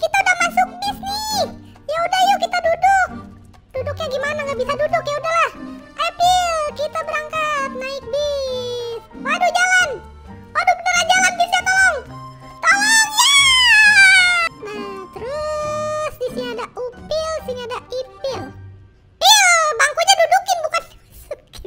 kita udah masuk bis nih. Ya udah yuk kita duduk. Duduknya gimana? Nggak bisa duduk, ya udahlah. Ayo Pil, kita berangkat naik bis. Waduh jalan. Waduh beneran jalan bisnya, tolong. Tolong ya. Nah terus di sini ada Upil, sini ada Ipil. Pil, bangkunya dudukin bukan masukin.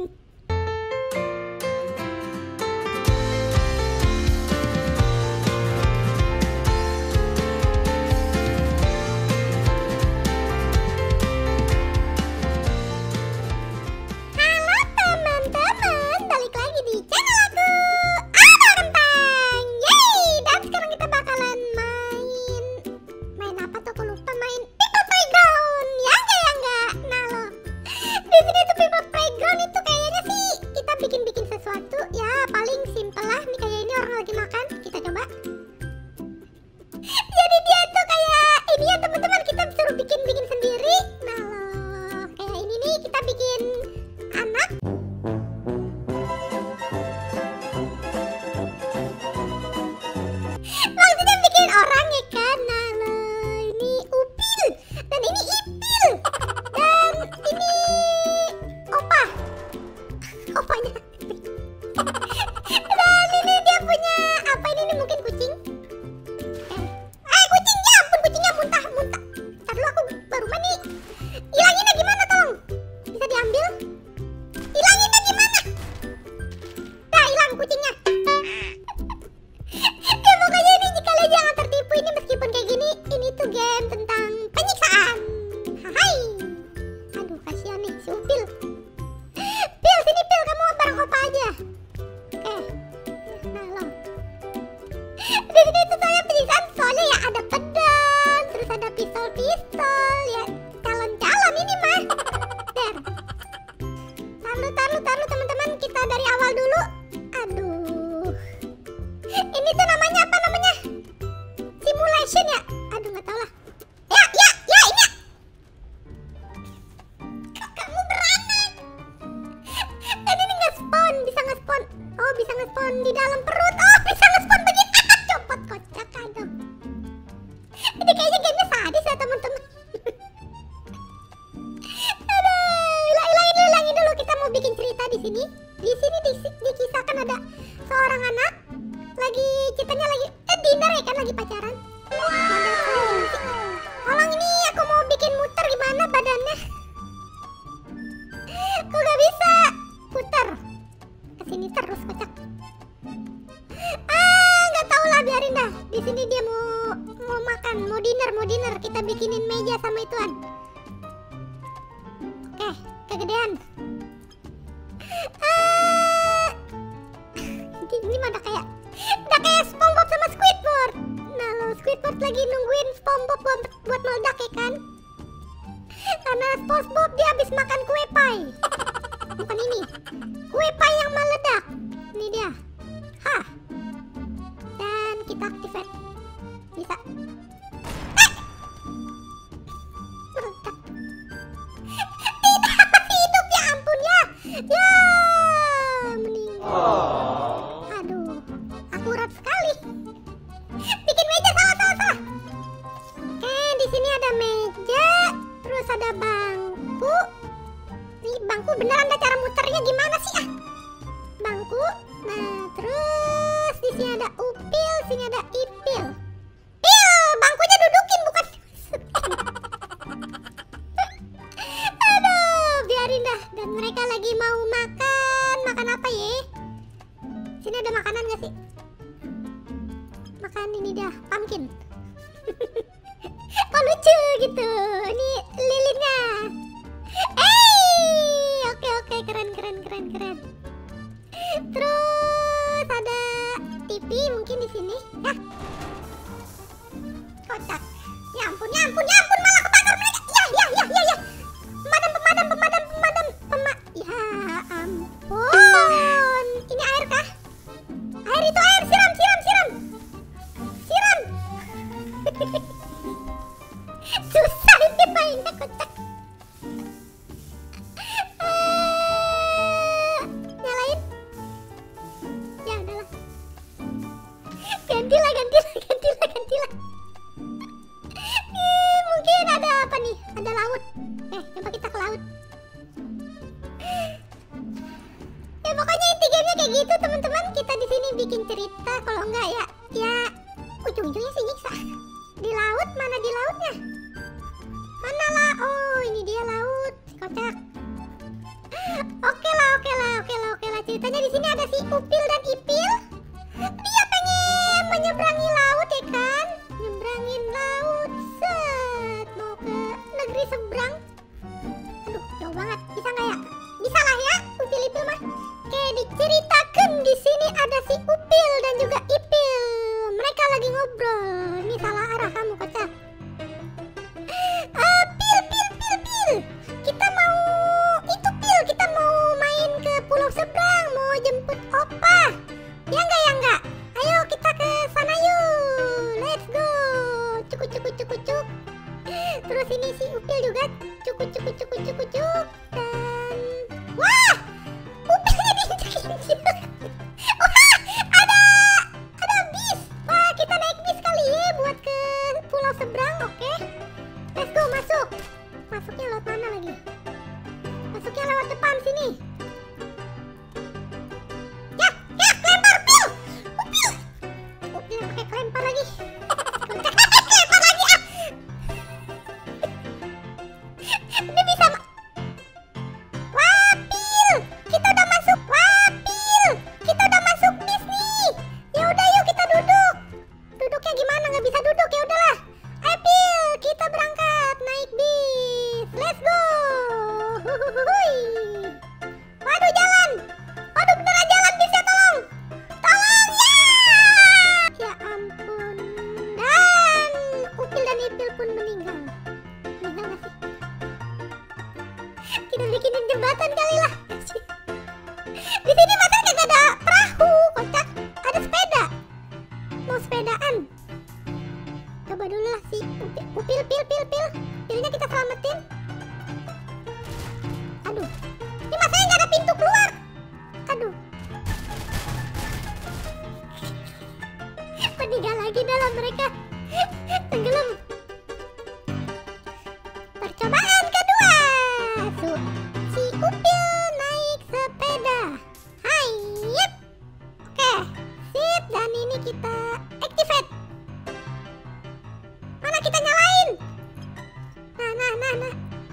Halo teman-teman, balik lagi di channel aku, Ada Kentang. Yeay, dan sekarang kita bakalan main apa tuh? Aku lupa. Main People Playground. Ya enggak. Nah loh, di sini tuh People Playground itu kayaknya sih kita bikin sesuatu ya, paling simple lah. Nih kayak ini orang lagi makan, kita coba. Jadi dia tuh kayak ini ya teman-teman, kita suruh bikin sendiri. Nah loh, kayak ini nih kita bikin anak. Maksudnya bikin orang ya kan. Nah loh, ini Upil dan ini Ipil dan ini opanya. Dan ini dia punya apa ini mungkin kucing. Kucing, ya ampun, kucingnya muntah. Ntar dulu, aku baru mandi. Hilanginnya gimana tolong? Bisa diambil? Hilanginnya gimana? Nah hilang kucingnya. Ya pokoknya ini kalian jangan tertipu, ini meskipun kayak gini, ini tuh game tentang penyiksaan. Hai. Aduh kasihan nih si Upil. Pil sini Pil, kamu bareng opa aja. Oke. Nah lo. Di sini tuh soalnya penyiksaan, soalnya ya ada pedang, terus ada pistol ya, calon ini mah. Taruh teman-teman, kita dari awal dulu. Aduh, ini tuh namanya apa namanya? Simulation ya? Aduh nggak tahu lah. Ya ini. Kamu beranak. Dan ini nge-spawn, bisa nge-spawn. Oh bisa nge-spawn di dalam perut. Oh bisa nge-spawn begitu. Copot kocak, aduh. Ini kayaknya gamenya sadis ya teman-teman. Aduh, hilangin dulu. Kita mau bikin cerita di sini. Di sini dikisahkan ada seorang anak lagi ceritanya lagi dinner ya kan, lagi pacaran. Tolong ini aku mau bikin muter, gimana badannya? Kok gak bisa putar? Kesini terus kocak. Nggak tahu lah, biarin dah. Di sini dia mau makan, mau dinner. Kita bikinin meja sama ituan. Oke, kegedean. Ini mah udah kayak SpongeBob sama Squidward. Nah lo, Squidward lagi nungguin SpongeBob buat meledak ya kan? Karena SpongeBob dia habis makan kue pie. Bukan ini, kue pie yang meledak. Ini dia. Hah. Dan kita activate. Bisa. Meledak. Tidak, masih hidup, ya ampun ya. Ya, meninggal. Aduh, akurat sekali. Bikin meja salah. Oke, di sini ada meja, terus ada bangku. Nih bangku beneran, ada cara muternya gimana sih ah? Bangku. Nah, terus di sini ada Upil, sini ada Ipil. Pil, bangkunya dudukin bukan masukin. Aduh, biarin dah. Dan mereka lagi mau makan apa ya? Sini ada makanan gak sih? Makan ini dia, pumpkin. Kok lucu gitu. Ini lilinnya. Oke, keren. Terus ada TV mungkin di sini. Ya. Kocak. Ya ampun, malah kebakar mereka. Ya. Pemadam. Ya ampun. Ini air kah? Air itu air, siram. Susah ini mainnya, kocak. Nyalain. Ya udahlah. Gantilah. apa nih? Ada laut. Coba kita ke laut. Ya pokoknya inti gamenya kayak gitu teman-teman. Kita di sini bikin cerita, kalau enggak ya ujung-ujungnya sih nyiksa. Di laut, mana di lautnya? Mana lah? Oh ini dia laut, kocak. Oke lah. Ceritanya di sini ada si Upil dan Ipil. Dia pengen menyeberangi laut ya kan? Nyebrangin laut, set mau ke negeri seberang. Aduh, jauh banget. Bisa nggak ya? Bisa lah ya, Upil Ipil mah. Oke, diceritakan di sini ada si Upil dan juga Ipil. Mereka lagi ngobrol. Ini salah arah kamu, kocak. Pil. Kita mau main ke pulau seberang, mau jemput opa. Ya enggak? Ayo kita ke sana yuk. Let's go. Cuk. Terus ini si Upil juga cuk. Dan wah, Upilnya diinjak-injak. Wah, ada bis. Wah, kita naik bis kali ya buat ke pulau seberang, oke? Let's go, masuk. Masuknya lewat mana lagi? Masuknya lewat depan sini. Ya, kelempar Pil. Upil pakai kelempar lagi. Kelempar lagi ah. Udah bisa. Wah, Pil, kita udah masuk. Kita udah masuk bis nih. Ya udah yuk kita duduk. Duduknya gimana? Nggak bisa duduk, ya udahlah. Ayo Pil, kita berangkat naik bis. Let's go. Huhuhuhui. Waduh jalan. Waduh beneran jalan bisnya, tolong ya. Ya ampun. Dan Upil dan Ipil pun meninggal. Meninggal gak sih? Kita bikinin jembatan kali lah. Di sini masa kagak ada perahu, kocak. Ada sepeda. Mau sepedaan. Coba dulu lah si Upil. Pilnya kita selamatin. Aduh, ini masanya nggak ada pintu keluar. Aduh, meninggal lagi dalam mereka. Tenggelam. Percobaan kedua. Si Upil naik sepeda. Hai, yep. Oke, sip. Dan ini kita activate. Mana kita nyalain? Nah.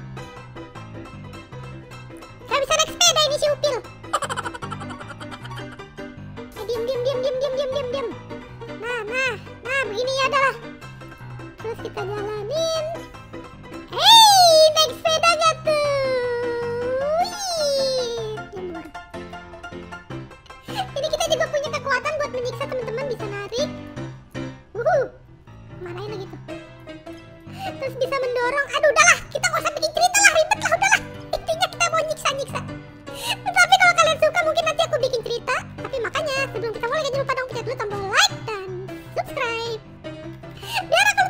Gak bisa naik sepeda ini si Upil. Diam. Nah, begini ya adalah. Terus kita jalanin. Hei, naik sepeda gak tuh? Wih, jemur. Ini kita juga punya kekuatan buat menyiksa teman-teman, bisa narik. Marahin lagi tuh. Terus bisa mendorong. Aduh udahlah, kita gak usah bikin cerita lah, ribet lah, udahlah. Intinya kita mau nyiksa. Tapi kalau kalian suka mungkin nanti aku bikin cerita. Tapi makanya sebelum kita mulai jangan lupa dong pencet dulu tombol like dan subscribe. Biar aku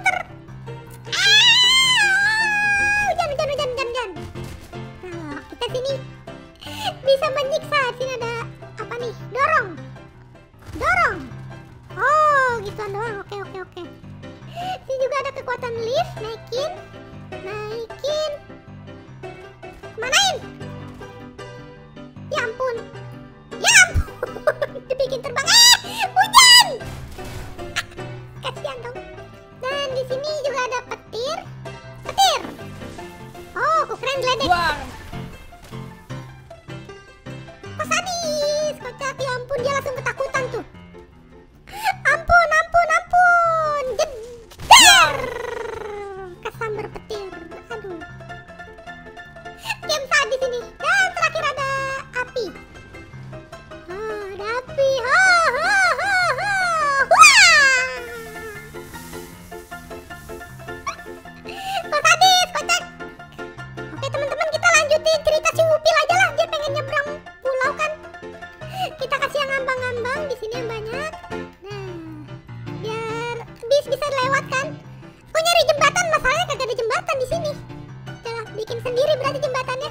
hujan. Nah, kita sini bisa menyiksa. Sini ada apa nih? Dorong. Oh, gituan doang. Oke. Sini juga ada kekuatan lift, naikin. Manain. Ya ampun. Dibikin terbang. Hujan. Kasihan dong. Dan di sini juga ada petir. Oh, keren geledek. Kok sadis, kocak. Ya ampun, dia langsung ketakutan tuh. Ampun. Jedar. Kesambar petir. Aduh. Game sadis ini. Dan terakhir ada api. Ada api. Kok sadis, kocak. Oke teman-teman, kita lanjutin cerita si Upil aja lah. Dia pengen nyebrang pulau kan. Kita kasih yang ngambang-ngambang di sini yang banyak. Nah, biar bis bisa lewat kan. Kok nyari jembatan, masalahnya kagak ada jembatan di sini. Udah bikin sendiri berarti jembatannya.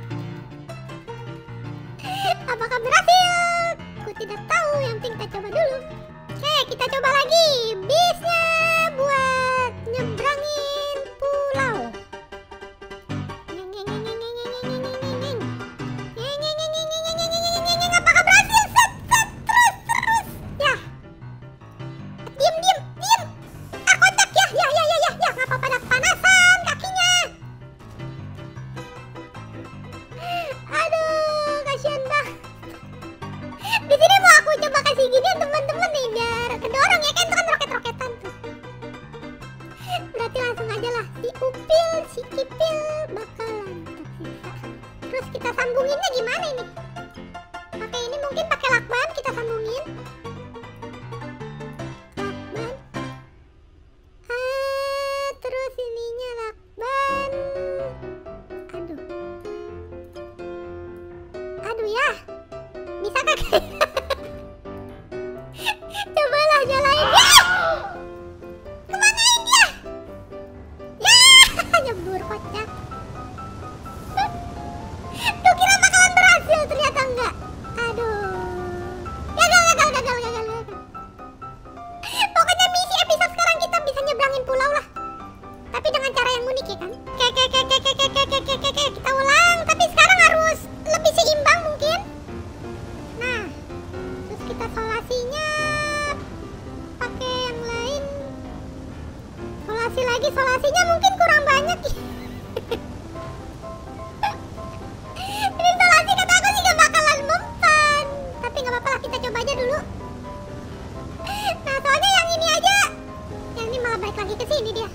Apakah berhasil? Aku tidak tahu, yang penting kita coba dulu. Oke, kita coba lagi. Bisnya buat nyebrangin pulau. Berarti langsung aja lah si Upil, si Kipil bakalan tersisa. Terus kita sambunginnya gimana ini? Pakai ini mungkin pakai lakban kita sambungin. Lakban. Terus ininya lakban. Aduh. Aduh ya. Bisa kagak? Cobalah nyalain. Kemanain dia? Ya, nyebur kocak. Tuh kira bakalan berhasil, ternyata enggak. Aduh. Gagal. Pokoknya misi episode sekarang kita bisa nyebrangin pulau lah. Tapi dengan cara yang unik ya kan? Kita ulang, tapi sekarang harus lebih seimbang mungkin. Nah, terus kita solasinya pakai yang lain. Solasi lagi, solasinya mungkin kurang banyak. Ini solasi kata aku sih gak bakalan mempan. Tapi gak apa-apa lah, kita coba aja dulu. Nah, soalnya yang ini aja. Yang ini malah balik lagi ke sini dia.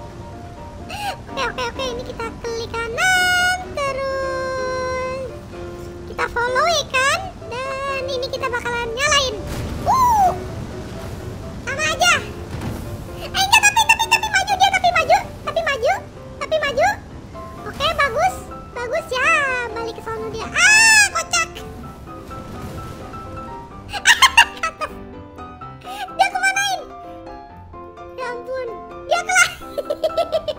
Oke, ini kita klik kanan. Terus kita follow ya kan. Dan ini kita bakalan nyalain. Sama aja. Enggak, tapi maju dia, tapi maju. Oke, bagus ya. Balik ke sono dia. Kocak. Dia kemanain? Ya ampun, dia ke langit.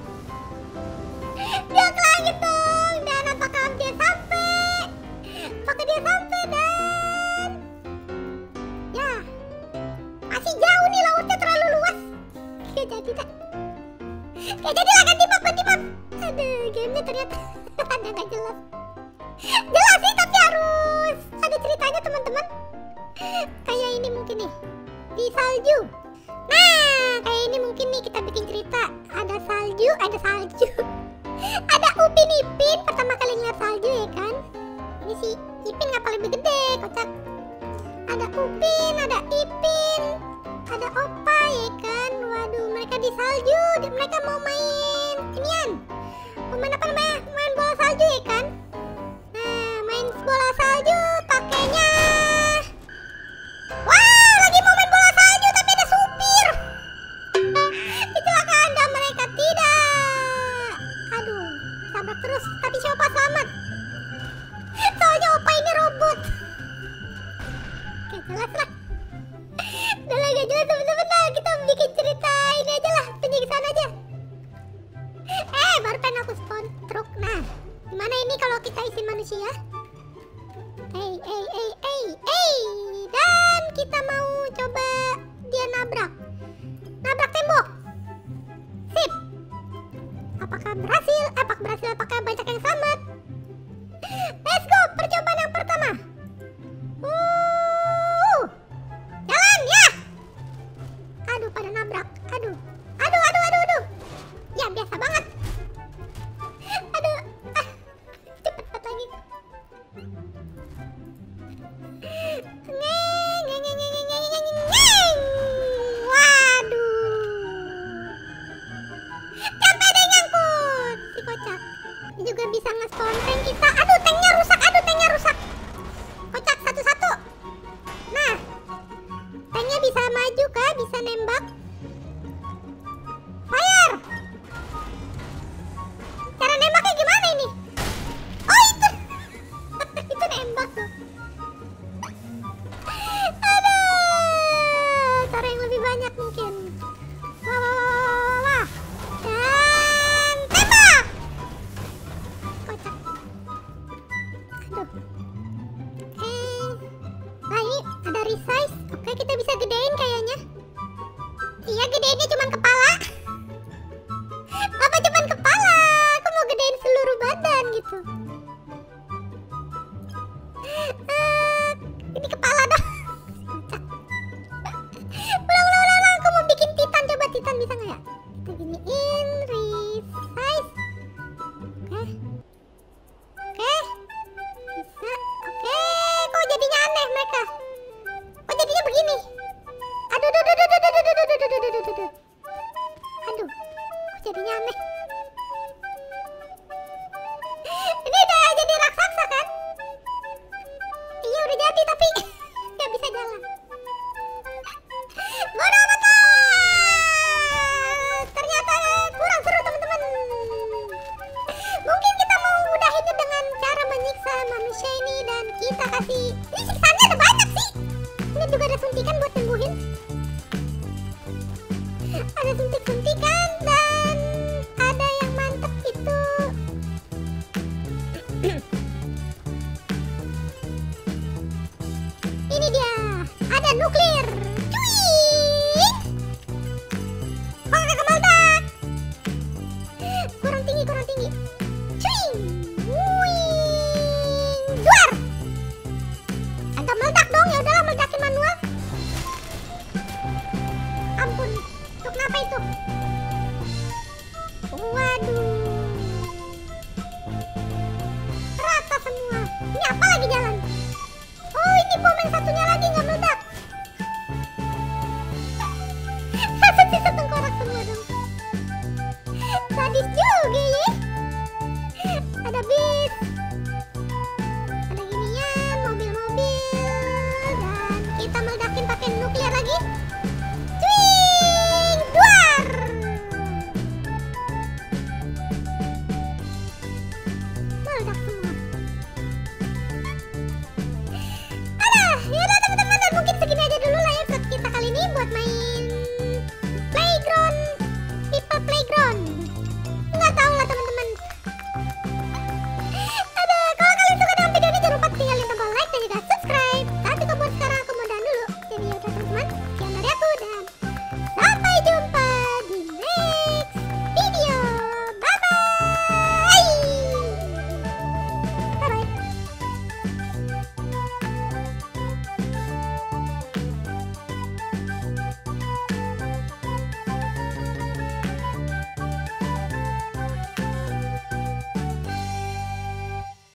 Dia ke langit dong. Dan apakah dia sampai? Apakah dia sampai dan ya masih jauh nih, lautnya terlalu luas. Gak jadi dah. Gak jadi lah, ganti map. Aduh, gamenya ternyata ada gak jelas. Jelas sih, tapi harus ada ceritanya teman-teman. Kayak ini mungkin nih, di salju. Nah, kayak ini mungkin nih kita bikin cerita. Ada salju. Ada Upin Ipin pertama kali ngeliat salju ya kan. Ini si Ipin ngapa lebih gede, kocak. Ada Upin, ada Ipin, ada Opa ya kan. Waduh, mereka di salju. Mereka mau main inian. Mau main apa namanya? Main bola salju ya kan. Nah, main bola salju pakainya. Wah, lagi mau main bola salju tapi ada supir. Kecelakaan dan mereka tidak. Aduh, tabrak terus. Tapi siapa selamat? Soalnya Opa ini robot. Gak jelas lah. Udah lah, gak jelas teman-teman lah. Kita bikin cerita ini aja lah, penyiksaan aja. Baru pengen aku spawn truk. Nah, gimana ini kalau kita isi manusia? Dan kita mau coba dia nabrak tembok. Sip. Apakah berhasil? Apakah banyak yang selamat? Let's go, percobaan yang pertama. Jalan ya. Aduh, pada nabrak. Aduh. Ya, biasa banget. Aduh. Cepet lagi. Waduh. Sampai deh nyangkut. Si kocak. Ini juga bisa nge-spawn tank kita. Aduh, tanknya rusak. Kocak satu-satu. Nah, tanknya bisa maju kah? Bisa nembak. Fire. Cara nembaknya gimana ini? Oh, itu. Itu nembak tuh. Aduh, cara yang lebih banyak mungkin. Wah. Dan tembak. Kocak. Aduh. Nah, ini ada resize. Oke, kita bisa gedein kayaknya. Iya, gedeinnya cuman kepala. Apa cuman kepala? Aku mau gedein seluruh badan gitu. Ini kepala dong. Ulang. Aku mau bikin Titan. Coba Titan bisa nggak ya? Kita giniin resize. Oke. Bisa. Oke. Kok jadinya aneh mereka? Kok jadinya begini? Aduh. jadinya aneh. Ini udah jadi raksasa kan? Iya udah jadi tapi nggak bisa jalan. Bodoh amat. Ternyata kurang seru teman-teman. Mungkin kita mau mudahinnya dengan cara menyiksa manusia ini dan kita kasih. Ini siksanya ada banyak sih. Ini juga ada suntikan buat sembuhin. Ada suntik-suntikan dan ada yang mantep itu. Ini dia, ada nuklir. Cuing. Oke, meledak. Kurang tinggi. Cuing. Wing. Duar. Agak meledak dong, ya udahlah meledakin manual. Ampun, itu kenapa itu?